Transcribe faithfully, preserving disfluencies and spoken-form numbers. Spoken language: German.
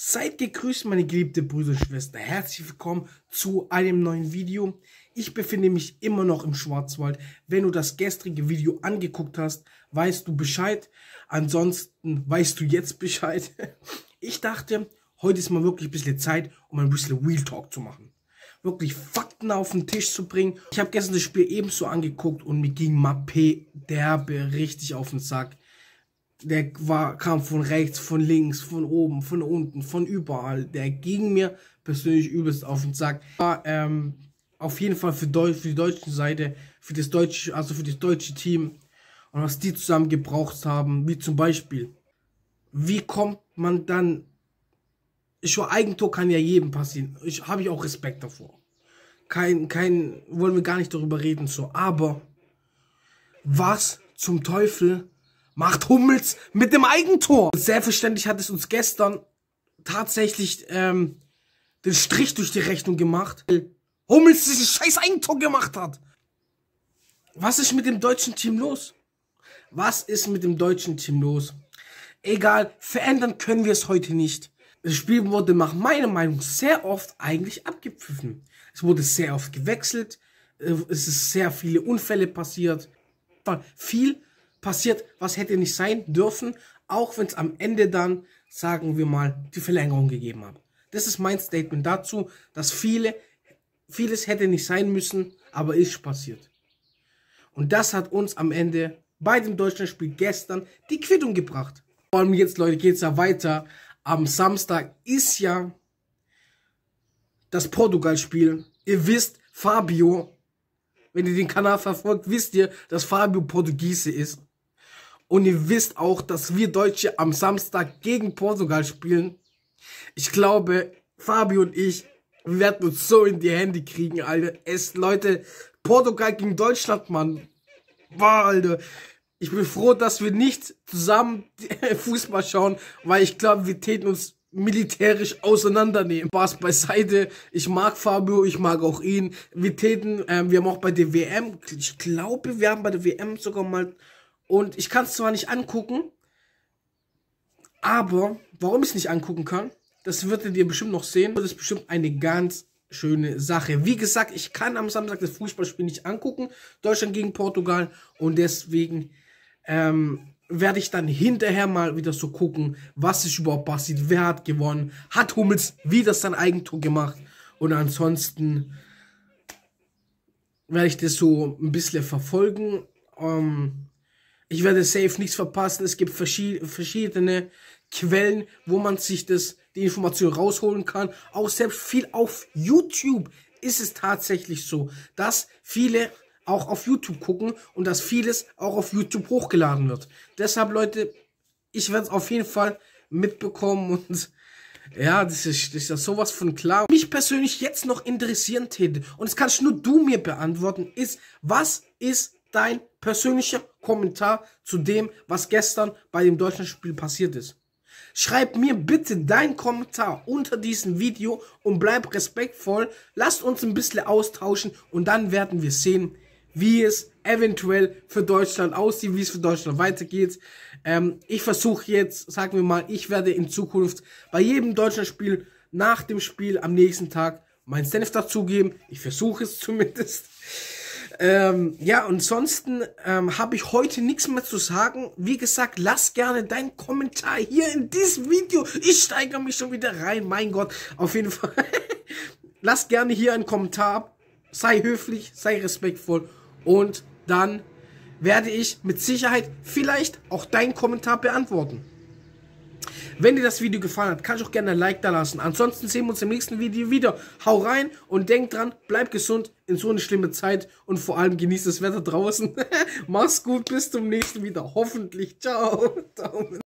Seid gegrüßt, meine geliebte Brüder und Schwester. Herzlich willkommen zu einem neuen Video. Ich befinde mich immer noch im Schwarzwald. Wenn du das gestrige Video angeguckt hast, weißt du Bescheid. Ansonsten weißt du jetzt Bescheid. Ich dachte, heute ist mal wirklich ein bisschen Zeit, um ein bisschen Real Talk zu machen. Wirklich Fakten auf den Tisch zu bringen. Ich habe gestern das Spiel ebenso angeguckt und mir ging Mbappé derbe richtig auf den Sack. Der war, kam von rechts, von links, von oben, von unten, von überall. Der ging mir persönlich übelst auf den Sack. War, ähm, auf jeden Fall für, Deu für die deutsche Seite, für das deutsche, also für das deutsche Team und was die zusammen gebraucht haben, wie zum Beispiel, wie kommt man dann, ich war Eigentor kann ja jedem passieren, ich habe ich auch Respekt davor. Kein, kein, wollen wir gar nicht darüber reden, so, aber was zum Teufel macht Hummels mit dem Eigentor? Selbstverständlich hat es uns gestern tatsächlich ähm, den Strich durch die Rechnung gemacht. Hummels dieses scheiß Eigentor gemacht hat. Was ist mit dem deutschen Team los? Was ist mit dem deutschen Team los? Egal, verändern können wir es heute nicht. Das Spiel wurde nach meiner Meinung sehr oft eigentlich abgepfiffen. Es wurde sehr oft gewechselt. Es ist sehr viele Unfälle passiert. Viel passiert, was hätte nicht sein dürfen, auch wenn es am Ende dann, sagen wir mal, die Verlängerung gegeben hat. Das ist mein Statement dazu, dass viele, vieles hätte nicht sein müssen, aber ist passiert. Und das hat uns am Ende bei dem Deutschlandspiel gestern die Quittung gebracht. Vor allem jetzt, Leute, geht es ja weiter. Am Samstag ist ja das Portugal-Spiel. Ihr wisst, Fabio, wenn ihr den Kanal verfolgt, wisst ihr, dass Fabio Portugiese ist. Und ihr wisst auch, dass wir Deutsche am Samstag gegen Portugal spielen. Ich glaube, Fabio und ich, wir werden uns so in die Hände kriegen, Alter. Es, Leute, Portugal gegen Deutschland, Mann. Boah, Alter. Ich bin froh, dass wir nicht zusammen Fußball schauen, weil ich glaube, wir täten uns militärisch auseinandernehmen. Spaß beiseite. Ich mag Fabio, ich mag auch ihn. Wir täten, ähm, wir haben auch bei der W M, ich glaube, wir haben bei der W M sogar mal, und ich kann es zwar nicht angucken, aber warum ich es nicht angucken kann, das werdet ihr bestimmt noch sehen. Das ist bestimmt eine ganz schöne Sache. Wie gesagt, ich kann am Samstag das Fußballspiel nicht angucken. Deutschland gegen Portugal. Und deswegen ähm, werde ich dann hinterher mal wieder so gucken, was ist überhaupt passiert. Wer hat gewonnen? Hat Hummels wieder sein Eigentor gemacht? Und ansonsten werde ich das so ein bisschen verfolgen. Ähm, Ich werde safe nichts verpassen. Es gibt verschied verschiedene Quellen, wo man sich das, die Information rausholen kann. Auch selbst viel auf YouTube ist es tatsächlich so, dass viele auch auf YouTube gucken und dass vieles auch auf YouTube hochgeladen wird. Deshalb, Leute, ich werde es auf jeden Fall mitbekommen und ja, das ist, das ist ja sowas von klar. Mich persönlich jetzt noch interessieren täte, und das kannst nur du mir beantworten, ist, was ist dein persönlicher Kommentar zu dem, was gestern bei dem Deutschlandspiel passiert ist? Schreib mir bitte deinen Kommentar unter diesem Video und bleib respektvoll. Lasst uns ein bisschen austauschen und dann werden wir sehen, wie es eventuell für Deutschland aussieht, wie es für Deutschland weitergeht. Ähm, ich versuche jetzt, sagen wir mal, ich werde in Zukunft bei jedem Deutschlandspiel nach dem Spiel am nächsten Tag meinen Senf dazugeben. Ich versuche es zumindest. Ähm, ja, ansonsten ähm, habe ich heute nichts mehr zu sagen. Wie gesagt, lass gerne deinen Kommentar hier in diesem Video. Ich steigere mich schon wieder rein, mein Gott. Auf jeden Fall. Lass gerne hier einen Kommentar ab. Sei höflich, sei respektvoll. Und dann werde ich mit Sicherheit vielleicht auch deinen Kommentar beantworten. Wenn dir das Video gefallen hat, kannst du auch gerne ein Like da lassen. Ansonsten sehen wir uns im nächsten Video wieder. Hau rein und denk dran, bleib gesund in so eine schlimme Zeit und vor allem genieß das Wetter draußen. Mach's gut, bis zum nächsten Video. Hoffentlich. Ciao. Daumen.